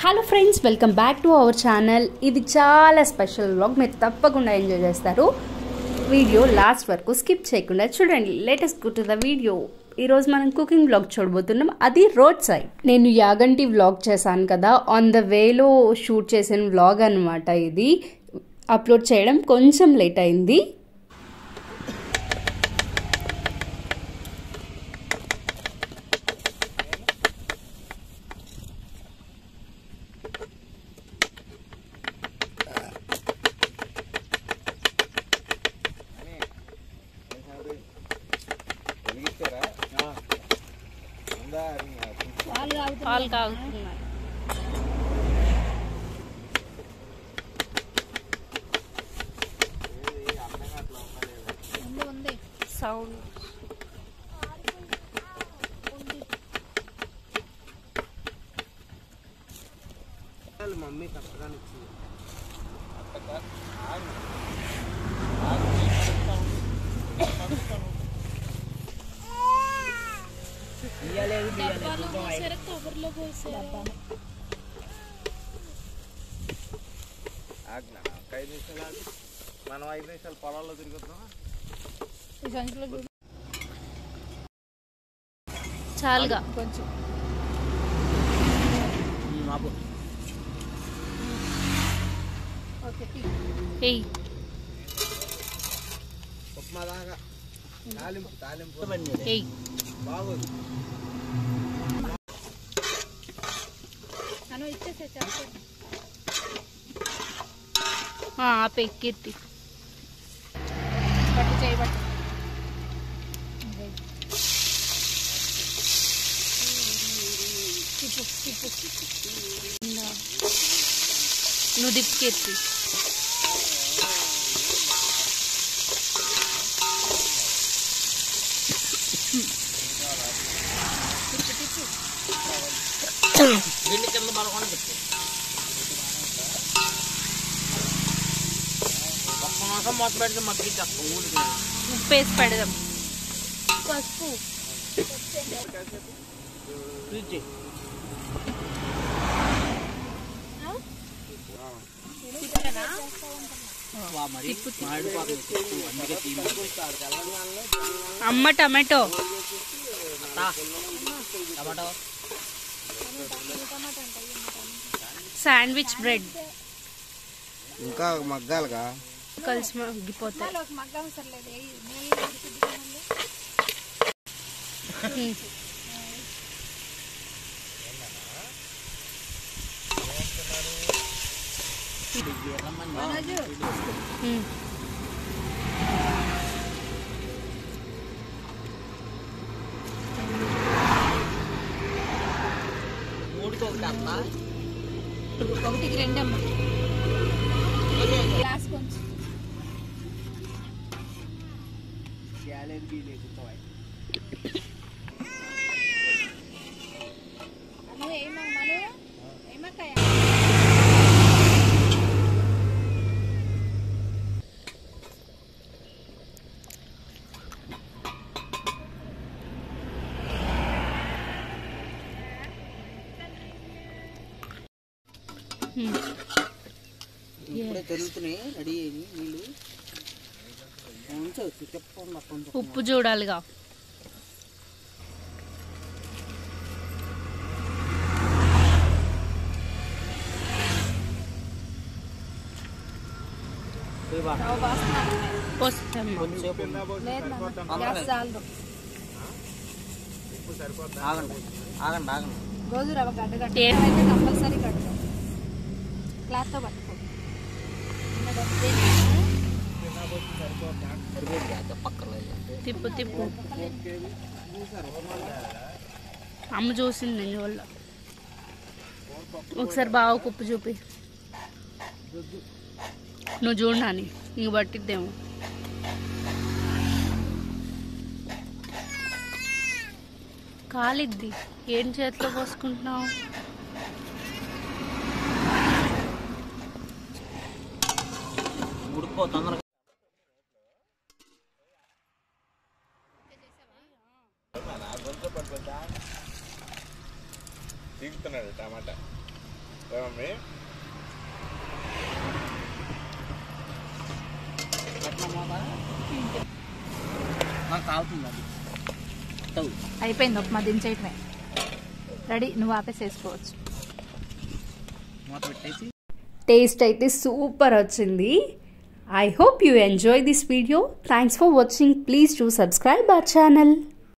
Hello friends, welcome back to our channel. ఇది చాలా special vlog. మీరు తప్పకుండా ఎంజాయ్ చేస్తారు. వీడియో లాస్ట్ వరకు స్కిప్ చేయకుండా చూడండి. Latest go to the video. ఈరోజు మనం కుకింగ్ వ్లాగ్ చూడబోతున్నాం, అది రోడ్ సైడ్. నేను యాగంటి వ్లాగ్ చేశాను కదా, ఆన్ ద వేలో షూట్ చేసిన వ్లాగ్ అనమాట. ఇది అప్లోడ్ చేయడం కొంచెం లేట్ అయింది. పాలు కాగుతున్నాయి. సౌండ్ మమ్మీ కరెక్ట్గా ఇచ్చింది. మనం 5 నిమిషాలు పొలాల్లో తిరుగుతున్నాం. చాలుగా కొంచెం ఉప్మా దాకా తాలింపు బాగోదు. పెక్కిర్తి నువ్వు దిప్పుకెత్తి కింద బలకొని పెట్టు. ఒక్క మాసం మొత్తం పెడితే మగ్గించేస్తాం. ఉప్పు వేసి పెడదాం. పసుపు అమ్మ టమాటో శాండ్విచ్ బ్రెడ్ ఇంకా మగ్గాలుగా కలిసి మగ్గిపోతాయి. ఒకటికి 2 అమ్మ. గ్లాస్ కొంచెం జరుగుతున్నాయి. రెడీ అయ్యి నీళ్ళు ఉప్పు చూడాలిగా. రోజు రవ్వ గడ్డ అయితే కంపల్సరీ కడతాం. క్లాత్తో పట్టుకో. తిప్పు తిప్పు. అమ్మ చూసింది నేను వల్ల. ఒకసారి బాగా కుప్పు చూపి. నువ్వు చూడని ఇంక పట్టిద్దేమో. కాలిద్ది. ఏం చేతిలో పోసుకుంటున్నావు? దిగుతున్నాడు టమాటా. మమ్మీ అయిపోయింది ఉప్మా దించేయటమే రెడీ నువ్వు ఆపేసేసుకోవచ్చు టేస్ట్ అయితే సూపర్ వచ్చింది. I hope you enjoy this video. Thanks for watching. Please do subscribe our channel.